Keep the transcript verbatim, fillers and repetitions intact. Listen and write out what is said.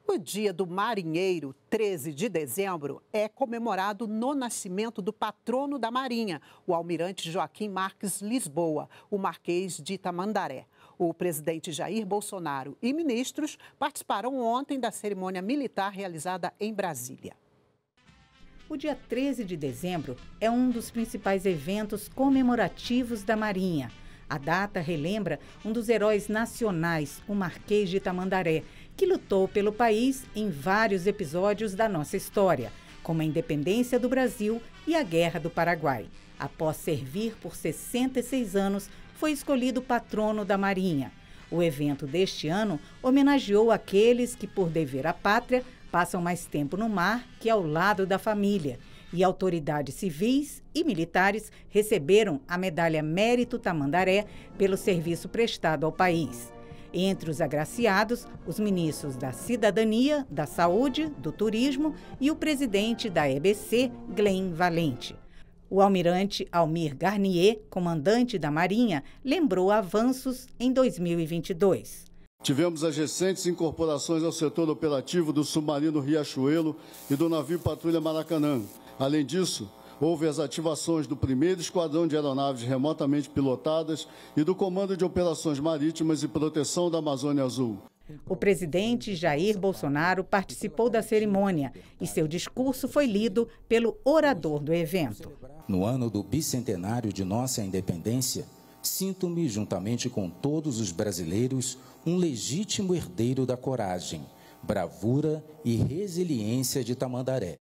O Dia do Marinheiro, treze de dezembro, é comemorado no nascimento do patrono da Marinha, o almirante Joaquim Marques Lisboa, o Marquês de Tamandaré. O presidente Jair Bolsonaro e ministros participaram ontem da cerimônia militar realizada em Brasília. O dia treze de dezembro é um dos principais eventos comemorativos da Marinha. A data relembra um dos heróis nacionais, o Marquês de Tamandaré, que lutou pelo país em vários episódios da nossa história, como a independência do Brasil e a Guerra do Paraguai. Após servir por sessenta e seis anos, foi escolhido patrono da Marinha. O evento deste ano homenageou aqueles que, por dever à pátria, passam mais tempo no mar que ao lado da família. E autoridades civis e militares receberam a medalha Mérito Tamandaré pelo serviço prestado ao país. Entre os agraciados, os ministros da Cidadania, da Saúde, do Turismo e o presidente da E B C, Glenn Valente. O almirante Almir Garnier, comandante da Marinha, lembrou avanços em dois mil e vinte e dois. Tivemos as recentes incorporações ao setor operativo do submarino Riachuelo e do navio Patrulha Maracanã. Além disso, houve as ativações do primeiro Esquadrão de Aeronaves Remotamente Pilotadas e do Comando de Operações Marítimas e Proteção da Amazônia Azul. O presidente Jair Bolsonaro participou da cerimônia e seu discurso foi lido pelo orador do evento. No ano do bicentenário de nossa independência, sinto-me, juntamente com todos os brasileiros, um legítimo herdeiro da coragem, bravura e resiliência de Tamandaré.